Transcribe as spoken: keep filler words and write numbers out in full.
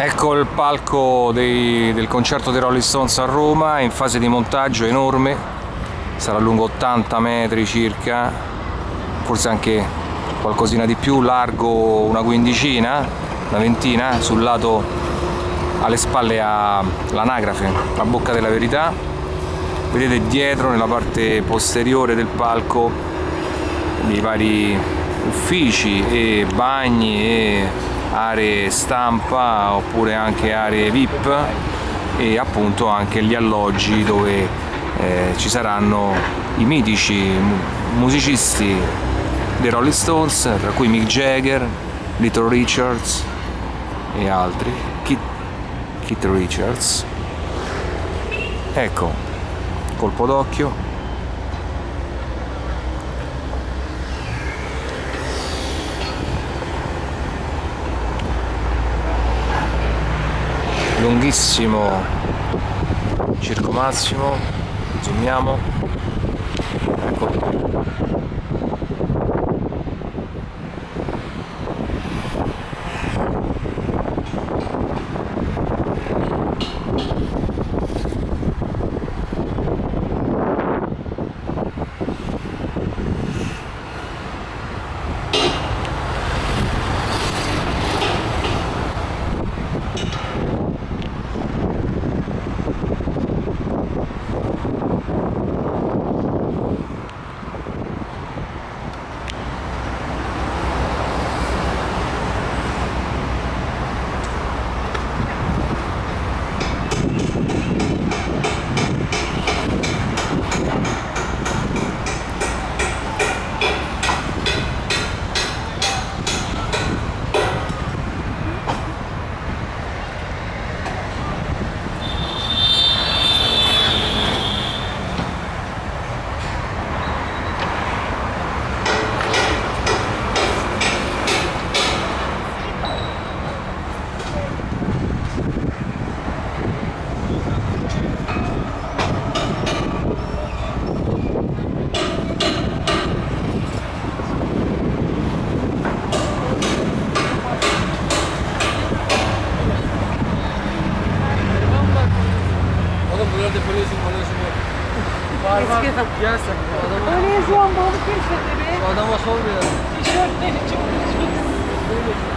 Ecco il palco dei, del concerto dei Rolling Stones a Roma, è in fase di montaggio, enorme, sarà lungo ottanta metri circa, forse anche qualcosina di più, largo una quindicina, una ventina, sul lato alle spalle ha l'anagrafe, la Bocca della Verità. Vedete dietro nella parte posteriore del palco i vari uffici e bagni e aree stampa oppure anche aree V I P e appunto anche gli alloggi dove eh, ci saranno i mitici musicisti dei Rolling Stones, tra cui Mick Jagger, Little Richards e altri, Keith, Keith Richards. Ecco, colpo d'occhio. Lunghissimo Circo Massimo, zoomiamo, ecco. Adama sor bir. Tişörtleri çok ucuz.